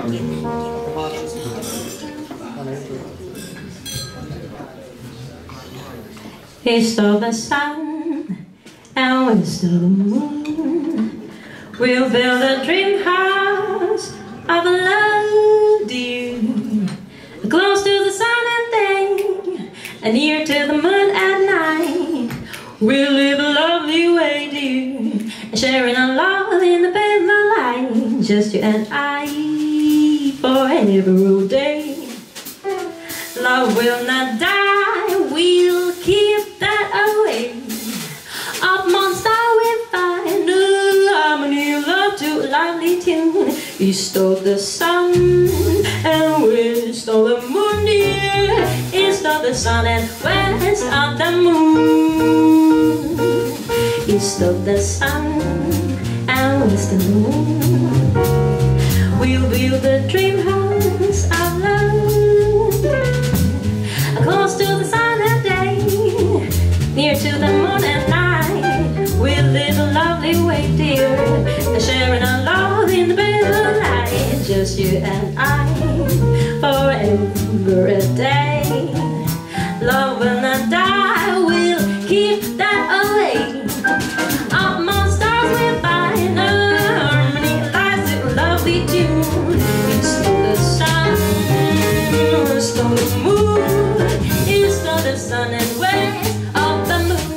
He stole the sun and we stole the moon. We'll build a dream house of love, dear, close to the sun at day and near to the moon at night. We'll live a lovely way, dear, sharing our love in the bed of light, just you and I, forever all day. Love will not die, we'll keep that away. Up monster we find a harmony of love to a lively tune. He stole the sun and we stole the moon, dear. He stole the sun and west of the moon. He stole the sun and west of the moon. We'll build a dream house of love, close to the sun at day, near to the moon at night. We'll live a lovely way, dear, sharing our love in the bed of light, just you and I, forever a day. Love will not die, we'll keep that away. Up among stars we'll find a harmony, lies in a lovely tune. We stole the sun, we stole the moon, east of the sun and west of the moon.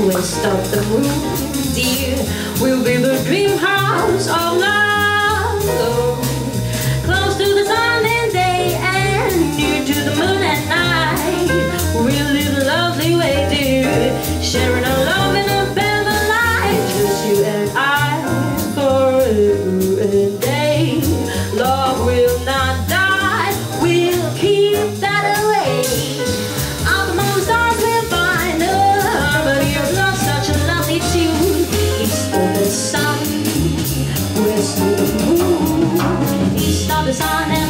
west of the moon, dear, will be the dream house of love. Close to the sun and day and near to the moon at night. We'll live a lovely way, dear, sharing our love in a velvet light. Just you and I forever and day. Love will not die, we'll keep that away. Out among the stars we'll find a harmony of love, such a lovely tune. East of the sun, west of the moon, east of the sun and